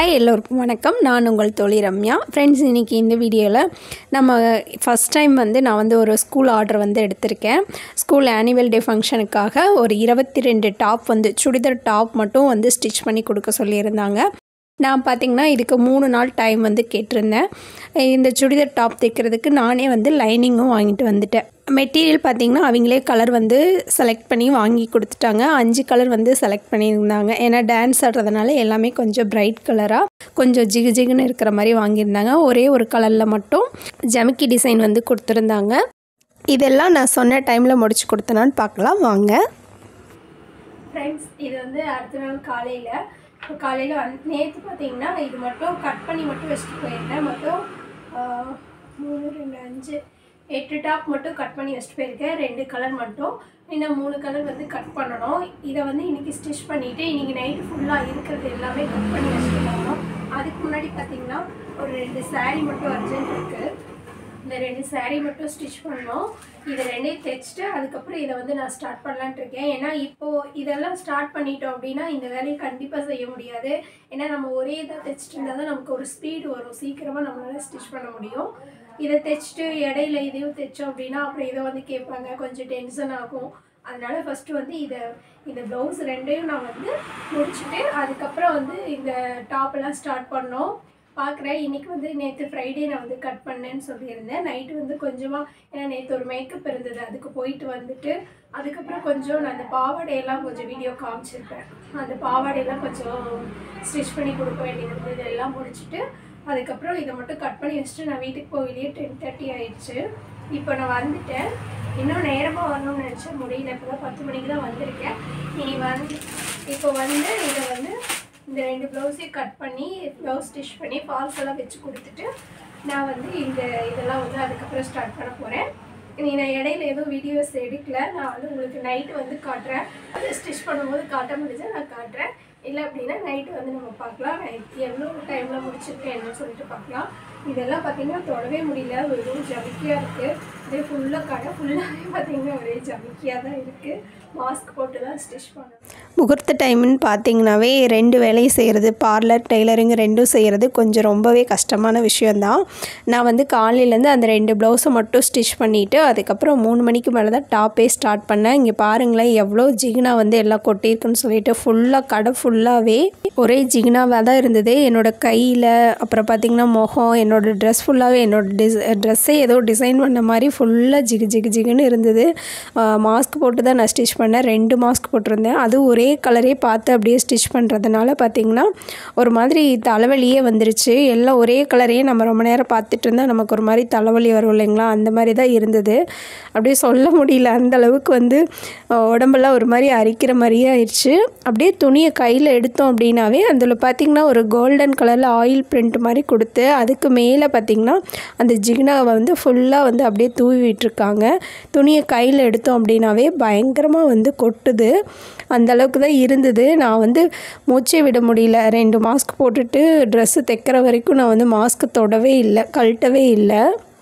Hi எல்லோருக்கும் வணக்கம். நான் உங்கள் தோழி ரம்யா. ஃப்ரெண்ட்ஸ், இன்றைக்கி இந்த வீடியோவில் நம்ம ஃபஸ்ட் டைம் நான் ஒரு ஸ்கூல் ஆர்டர் எடுத்திருக்கேன். ஸ்கூல் ஆனுவல் டே ஃபங்க்ஷனுக்காக ஒரு 22 டாப் சுடிதார் டாப் மட்டும் ஸ்டிச் பண்ணி கொடுக்க சொல்லியிருந்தாங்க. நான் பார்த்திங்கன்னா இதுக்கு 3 நாள் டைம் கேட்டிருந்தேன். இந்த சுடிதார் டாப் தைக்கிறதுக்கு நானே லைனிங்கும் வாங்கிட்டு வந்துட்டேன். மெட்டீரியல் பார்த்திங்கன்னா அவங்களே கலர் செலக்ட் பண்ணி வாங்கி கொடுத்துட்டாங்க. 5 கலர் செலக்ட் பண்ணியிருந்தாங்க. ஏன்னா டான்ஸ் ஆடுறதுனால எல்லாமே கொஞ்சம் பிரைட் கலராக கொஞ்சம் ஜிகுன்னு இருக்கிற மாதிரி வாங்கியிருந்தாங்க. ஒரே ஒரு கலரில் மட்டும் ஜமிக்கி டிசைன் கொடுத்துருந்தாங்க. இதெல்லாம் நான் சொன்ன டைமில் முடிச்சு கொடுத்தனான்னு பார்க்கலாம் வாங்க. ஃப்ரெண்ட்ஸ், இது அடுத்த நாள் காலையில் நேற்று பார்த்திங்கன்னா இது மட்டும் கட் பண்ணி மட்டும் வச்சுட்டு போயிருந்தேன். மொத்தம் 3, 2, 5, 8 டாப் மட்டும் கட் பண்ணி வச்சுட்டு போயிருக்கேன். 2 கலர் மட்டும், இன்னும் 3 கலர் கட் பண்ணணும். இதை இன்றைக்கி ஸ்டிச் பண்ணிவிட்டு இன்றைக்கி நைட்டு ஃபுல்லாக இருக்கிறது எல்லாமே கட் பண்ணி வச்சுட்டு போகணும். அதுக்கு முன்னாடி பார்த்திங்கன்னா ஒரு 2 சாரீ மட்டும் அர்ஜென்ட் இருக்குது. இந்த 2 சாரீ மட்டும் ஸ்டிச் பண்ணணும். இதை 2ஐயும் தைச்சிட்டு அதுக்கப்புறம் இதை நான் ஸ்டார்ட் பண்ணலான்ட்டு இருக்கேன். ஏன்னா இப்போது இதெல்லாம் ஸ்டார்ட் பண்ணிட்டோம் அப்படின்னா இந்த வேலையை கண்டிப்பாக செய்ய முடியாது. ஏன்னா நம்ம ஒரே இதாக தைச்சிட்டு இருந்தால் தான் நமக்கு ஒரு ஸ்பீடு வரும், சீக்கிரமாக நம்மளால் ஸ்டிச் பண்ண முடியும். இதை தைச்சிட்டு இடையில இதையும் தைச்சோம் அப்படின்னா அப்புறம் இதை கேட்பாங்க, கொஞ்சம் டென்ஷன் ஆகும். அதனால ஃபஸ்ட்டு இந்த ப்ளவுஸ் 2ஐயும் நான் முடிச்சுட்டு அதுக்கப்புறம் இந்த டாப்பெல்லாம் ஸ்டார்ட் பண்ணோம் பார்க்குறேன். இன்றைக்கி நேற்று ஃப்ரைடே நான் கட் பண்ணேன்னு சொல்லியிருந்தேன். நைட்டு கொஞ்சமாக, ஏன்னா நேற்று ஒரு மேக்கப் இருந்தது, அதுக்கு போயிட்டு அதுக்கப்புறம் கொஞ்சம் நான் அந்த பாவாடையெல்லாம் கொஞ்சம் வீடியோ காமிச்சிருப்பேன். அந்த பாவாடையெல்லாம் கொஞ்சம் ஸ்டிச் பண்ணி கொடுக்க வேண்டியது இதெல்லாம் முடிச்சுட்டு அதுக்கப்புறம் இதை மட்டும் கட் பண்ணி வச்சுட்டு நான் வீட்டுக்கு போகலையே 10:30 ஆயிடுச்சு. இப்போ நான் வந்துட்டேன். இன்னும் நேரமாக வரணும்னு நினச்சேன், முடியல. இப்போ தான் 10 மணிக்கு தான் வந்திருக்கேன். இனி இப்போ இதை இந்த 2 ப்ளவுஸையும் கட் பண்ணி ப்ளவுஸ் ஸ்டிச் பண்ணி ஃபால்ஸ் எல்லாம் வச்சு கொடுத்துட்டு நான் இதெல்லாம் அதுக்கப்புறம் ஸ்டார்ட் பண்ண போகிறேன். நான் இடையில எதுவும் வீடியோஸ் எடுக்கல. நான் உங்களுக்கு நைட்டு காட்டுறேன். அது ஸ்டிச் பண்ணும்போது காட்ட முடிஞ்சால் நான் காட்டுறேன். இல்லை அப்படின்னா நைட்டு நம்ம பார்க்கலாம். நைட் எவ்வளோ டைமில் முடிச்சிருக்கேன் என்னன்னு சொல்லிட்டு பார்க்கலாம். இதெல்லாம் பார்த்திங்கன்னா தொடவே முடியல, ஒரு ஜமிக்கியாக இருக்குது. அதே ஃபுல்லாக கடை ஃபுல்லாகவே பார்த்திங்கன்னா ஒரே ஜமிக்கியாக தான் இருக்குது. மாஸ்க் போட்டு தான் ஸ்டிச் பண்ணணும். முகூர்த்த டைம்னு பார்த்திங்கனாவே 2 வேலையும் செய்கிறது, பார்லர் டெய்லரிங் 2ம் செய்கிறது கொஞ்சம் ரொம்பவே கஷ்டமான விஷயந்தான். நான் காலையிலேருந்து அந்த 2 ப்ளவுஸை மட்டும் ஸ்டிச் பண்ணிவிட்டு அதுக்கப்புறம் 3 மணிக்கு மேலே தான் டாப்பே ஸ்டார்ட் பண்ணேன். இங்கே பாருங்களேன் எவ்வளோ ஜிகினா எல்லாம் கொட்டியிருக்குன்னு சொல்லிட்டு ஃபுல்லாக கடை ஃபுல்லாகவே ஒரே ஜிகினாவாக தான் இருந்தது. என்னோடய கையில் அப்புறம் பார்த்திங்கன்னா முகம், என்னோடய ட்ரெஸ் ஃபுல்லாகவே என்னோடய ட்ரெஸ்ஸே ஏதோ டிசைன் பண்ண மாதிரி ஃபுல்லாக ஜிகுன்னு இருந்தது. மாஸ்க் போட்டு தான் நான் ஸ்டிச் பண்ணேன். 2 மாஸ்க் போட்டிருந்தேன். அது ஒரே கலரே பார்த்து அப்படியே ஸ்டிச் பண்ணுறதுனால பார்த்திங்கன்னா ஒரு மாதிரி தலைவலியே வந்துருச்சு. எல்லாம் ஒரே கலரையே நம்ம ரொம்ப நேரம் பார்த்துட்டு இருந்தால் நமக்கு ஒரு மாதிரி தலைவலி வரும் இல்லைங்களா, அந்த மாதிரி தான் இருந்தது. அப்படியே சொல்ல முடியல, அந்தளவுக்கு உடம்பெல்லாம் ஒரு மாதிரி அரிக்கிற மாதிரியே ஆயிடுச்சு. அப்படியே துணியை கையில் எடுத்தோம் அப்படின்னாவே அதில் பார்த்திங்கன்னா ஒரு கோல்டன் கலரில் ஆயில் பிரிண்ட் மாதிரி கொடுத்து அதுக்கு மேலே பார்த்திங்கன்னா அந்த ஜிகினாவை ஃபுல்லாக அப்படியே தூவி விட்டுருக்காங்க. துணியை கையில் எடுத்தோம் அப்படின்னாவே பயங்கரமாக கொட்டுது. அந்தளவுக்கு தான் இருந்தது. நான் மூச்சே விட முடியல. 2 மாஸ்க் போட்டுட்டு ட்ரெஸ்ஸு தைக்கிற வரைக்கும் நான் மாஸ்க்கு தொடவே இல்லை, கழட்டவே இல்லை.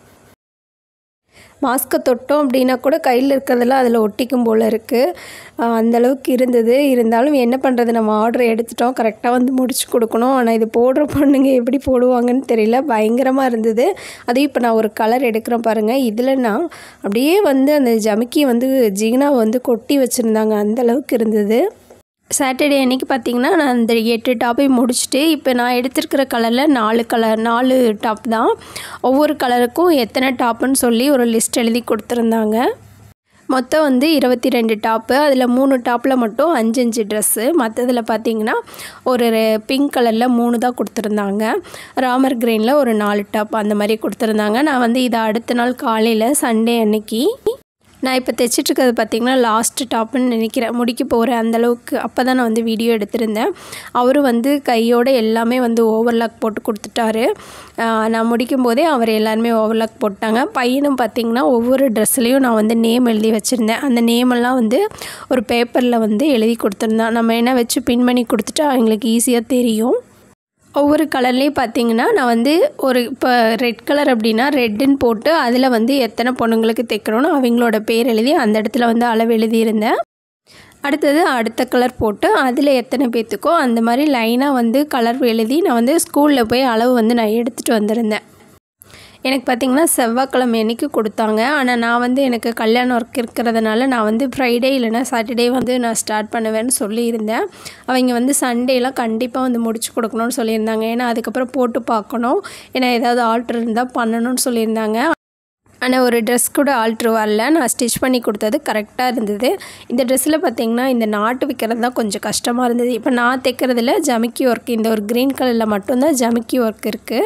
மாஸ்க்கை தொட்டோம் அப்படின்னா கூட கையில் இருக்கிறதெல்லாம் அதில் ஒட்டிக்கும் போல் இருக்குது. அந்தளவுக்கு இருந்தது. இருந்தாலும் என்ன பண்ணுறது, நம்ம ஆர்டர் எடுத்துட்டோம், கரெக்டாக முடிச்சு கொடுக்கணும். ஆனால் இது போடுற பொண்ணுங்க எப்படி போடுவாங்கன்னு தெரியல, பயங்கரமாக இருந்தது. அதுவும் இப்போ நான் ஒரு கலர் எடுக்கிறேன் பாருங்கள். இதில் நான் அப்படியே அந்த ஜமிக்கி ஜிகினா கொட்டி வச்சுருந்தாங்க, அந்தளவுக்கு இருந்தது. சாட்டர்டே அன்றைக்கி பார்த்திங்கன்னா நான் அந்த 8 டாப்பையும் முடிச்சுட்டு இப்போ நான் எடுத்துருக்கிற கலரில் 4 டாப் தான். ஒவ்வொரு கலருக்கும் எத்தனை டாப்புன்னு சொல்லி ஒரு லிஸ்ட் எழுதி கொடுத்துருந்தாங்க. மொத்தம் 22 டாப்பு. அதில் 3 டாப்பில் மட்டும் 5 ட்ரெஸ்ஸு. மற்றதில் பார்த்திங்கன்னா ஒரு பிங்க் கலரில் 3 தான் கொடுத்துருந்தாங்க. ராமர் கிரீனில் ஒரு 4 டாப் அந்த மாதிரி கொடுத்துருந்தாங்க. நான் இதை அடுத்த நாள் காலையில் சண்டே அன்னைக்கு நான் இப்போ தைச்சிட்ருக்கிறது பார்த்திங்கன்னா லாஸ்ட் டாப்புன்னு நினைக்கிறேன், முடிக்க போகிறேன் அந்தளவுக்கு. அப்போ தான் நான் வீடியோ எடுத்திருந்தேன். அவரும் கையோடு எல்லாமே ஓவர்லாக் போட்டு கொடுத்துட்டாரு. நான் முடிக்கும் போதே அவர் எல்லாருமே ஓவர்லாக் போட்டாங்க. பையனும் பார்த்திங்கன்னா ஒவ்வொரு ட்ரெஸ்லேயும் நான் நேம் எழுதி வச்சுருந்தேன். அந்த நேமெல்லாம் ஒரு பேப்பரில் எழுதி கொடுத்துருந்தேன். நம்ம என்ன வச்சு பின் பண்ணி கொடுத்துட்டா அவங்களுக்கு ஈஸியாக தெரியும். ஒவ்வொரு கலர்லேயும் பார்த்திங்கன்னா நான் ஒரு இப்போ ரெட் கலர் அப்படின்னா ரெட்டுன்னு போட்டு அதில் எத்தனை பொண்ணுங்களுக்கு தைக்கணும்னு அவங்களோட பேர் எழுதி அந்த இடத்துல அளவு எழுதியிருந்தேன். அடுத்தது அடுத்த கலர் போட்டு அதில் எத்தனை பேர்த்துக்கோ அந்த மாதிரி லைனாக வந்து கலர் எழுதி நான் வந்து ஸ்கூலில் போய் அளவு வந்து நான் எடுத்துகிட்டு வந்திருந்தேன். எனக்கு பார்த்திங்கன்னா செவ்வாய்க்கிழமை அன்றைக்கி கொடுத்தாங்க. ஆனால் நான் வந்து எனக்கு கல்யாண ஒர்க் இருக்கிறதுனால நான் வந்து ஃப்ரைடே இல்லைனா சாட்டர்டே வந்து நான் ஸ்டார்ட் பண்ணுவேன்னு சொல்லியிருந்தேன். அவங்க வந்து சண்டேலாம் கண்டிப்பாக வந்து முடிச்சு கொடுக்கணும்னு சொல்லியிருந்தாங்க. ஏன்னா அதுக்கப்புறம் போட்டு பார்க்கணும், ஏன்னா ஏதாவது ஆல்ட்ரு இருந்தால் பண்ணணும்னு சொல்லியிருந்தாங்க. ஆனால் ஒரு ட்ரெஸ் கூட ஆல்ட்ரு வரல. நான் ஸ்டிச் பண்ணி கொடுத்தது கரெக்டாக இருந்தது. இந்த ட்ரெஸ்ஸில் பார்த்திங்கன்னா இந்த நாட்டு வைக்கிறது தான் கொஞ்சம் கஷ்டமாக இருந்தது. இப்போ நான் தைக்கிறதுல ஜமிக்கி ஒர்க், இந்த ஒரு க்ரீன் கலரில் மட்டும்தான் ஜமிக்கி ஒர்க் இருக்குது.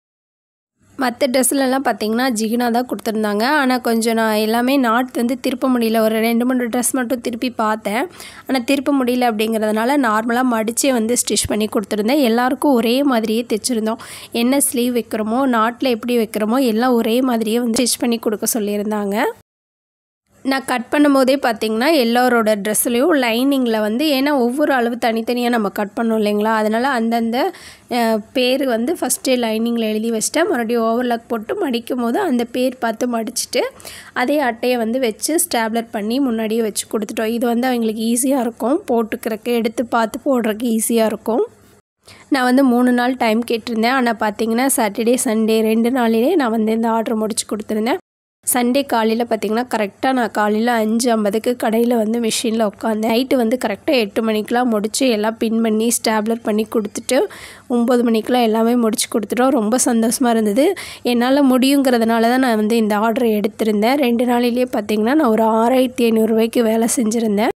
மற்ற ட்ரெஸ்லலாம் பார்த்திங்கன்னா ஜிகினா தான் கொடுத்துருந்தாங்க. ஆனால் கொஞ்சம் நான் எல்லாமே நாட் வந்து திருப்ப முடியல. ஒரு 2-3 ட்ரெஸ் மட்டும் திருப்பி பார்த்தேன். ஆனால் திருப்ப முடியல அப்படிங்கிறதுனால நார்மலாக மடித்தே வந்து ஸ்டிச் பண்ணி கொடுத்துருந்தேன். எல்லாருக்கும் ஒரே மாதிரியே தைச்சிருந்தோம். என்ன ஸ்லீவ் வைக்கிறோமோ, நாட்டில் எப்படி வைக்கிறோமோ எல்லாம் ஒரே மாதிரியே வந்து ஸ்டிச் பண்ணி கொடுக்க சொல்லியிருந்தாங்க. நான் கட் பண்ணும்போதே பார்த்திங்கன்னா எல்லோரோட ட்ரெஸ்லேயும் லைனிங்கில் வந்து, ஏன்னா ஒவ்வொரு அளவு தனித்தனியாக நம்ம கட் பண்ணோம் இல்லைங்களா, அதனால் அந்தந்த பேர் வந்து ஃபஸ்ட்டே லைனிங்கில் எழுதி வச்சுட்டேன். மறுபடியும் ஓவர்லாக் போட்டு மடிக்கும் போது அந்த பேர் பார்த்து மடிச்சுட்டு அதே அட்டையை வந்து வச்சு ஸ்டாப்லர் பண்ணி முன்னாடியே வச்சு கொடுத்துட்டோம். இது வந்து அவங்களுக்கு ஈஸியாக இருக்கும், போட்டுக்கிறதுக்கு எடுத்து பார்த்து போடுறதுக்கு ஈஸியாக இருக்கும். நான் வந்து 3 நாள் டைம் கேட்டிருந்தேன். ஆனால் பார்த்திங்கன்னா சாட்டர்டே சண்டே 2 நாளிலே நான் வந்து இந்த ஆர்டர் முடிச்சு கொடுத்துருந்தேன். சண்டே காலையில் பார்த்திங்கன்னா கரெக்டாக நான் காலையில் 5:50க்கு கடையில் வந்து மிஷினில் உட்காந்தேன். நைட்டு வந்து கரெக்டாக 8 மணிக்கெலாம் முடித்து எல்லாம் பின் பண்ணி ஸ்டாப்லர் பண்ணி கொடுத்துட்டு 9 மணிக்கெலாம் எல்லாமே முடிச்சு கொடுத்துட்டோம். ரொம்ப சந்தோஷமாக இருந்தது. என்னால் முடியுங்கிறதுனால தான் நான் வந்து இந்த ஆர்டரை எடுத்திருந்தேன். 2 நாளிலேயே பார்த்திங்கன்னா நான் ஒரு 6,500 ரூபாய்க்கு வேலை செஞ்சுருந்தேன்.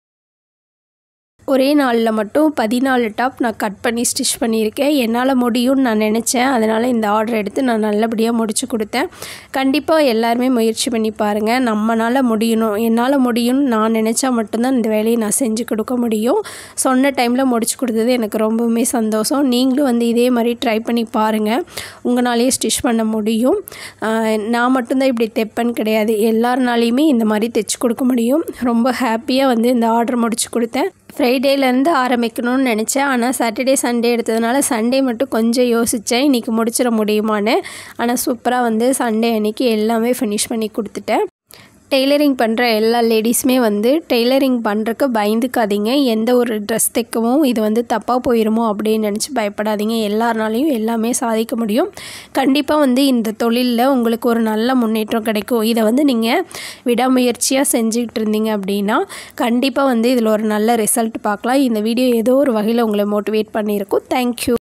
ஒரே நாளில் மட்டும் 14 டாப் நான் கட் பண்ணி ஸ்டிச் பண்ணியிருக்கேன். என்னால் முடியும்னு நான் நினச்சேன். அதனால் இந்த ஆர்டர் எடுத்து நான் நல்லபடியாக முடிச்சு கொடுத்தேன். கண்டிப்பாக எல்லாருமே முயற்சி பண்ணி பாருங்கள். நம்மளால் முடியணும், என்னால் முடியும்னு நான் நினச்சா மட்டும்தான் இந்த வேலையை நான் செஞ்சு கொடுக்க முடியும். சொன்ன டைமில் முடிச்சு கொடுத்தது எனக்கு ரொம்பவுமே சந்தோஷம். நீங்களும் வந்து இதே மாதிரி ட்ரை பண்ணி பாருங்கள், உங்களாலேயே ஸ்டிச் பண்ண முடியும். நான் மட்டும்தான் இப்படி தைப்பேன்னு கிடையாது, எல்லாருனாலையுமே இந்த மாதிரி தைச்சி கொடுக்க முடியும். ரொம்ப ஹாப்பியாக வந்து இந்த ஆர்டர் முடிச்சு கொடுத்தேன். ஃப்ரைடேலேருந்து ஆரம்பிக்கணும்னு நினச்சேன். ஆனால் சாட்டர்டே சண்டே எடுத்ததுனால சண்டே மட்டும் கொஞ்சம் யோசித்தேன் இன்றைக்கி முடிச்சிட முடியுமான்னு. ஆனால் சூப்பராக வந்து சண்டே அன்றைக்கி எல்லாமே ஃபினிஷ் பண்ணி கொடுத்துட்டேன். டெய்லரிங் பண்ணுற எல்லா லேடிஸுமே வந்து டெய்லரிங் பண்ணுறக்கு பயந்துக்காதீங்க. எந்த ஒரு ட்ரெஸ் தைக்கவும் இது வந்து தப்பாக போயிடுமோ அப்படின்னு நினச்சி பயப்படாதீங்க. எல்லாருனாலையும் எல்லாமே சாதிக்க முடியும். கண்டிப்பாக வந்து இந்த தொழிலில் உங்களுக்கு ஒரு நல்ல முன்னேற்றம் கிடைக்கும். இதை வந்து நீங்கள் விடாமுயற்சியாக செஞ்சுக்கிட்டு இருந்தீங்க அப்படின்னா கண்டிப்பாக வந்து இதில் ஒரு நல்ல ரிசல்ட் பார்க்கலாம். இந்த வீடியோ ஏதோ ஒரு வகையில் உங்களை மோட்டிவேட் பண்ணியிருக்கும். தேங்க்யூ.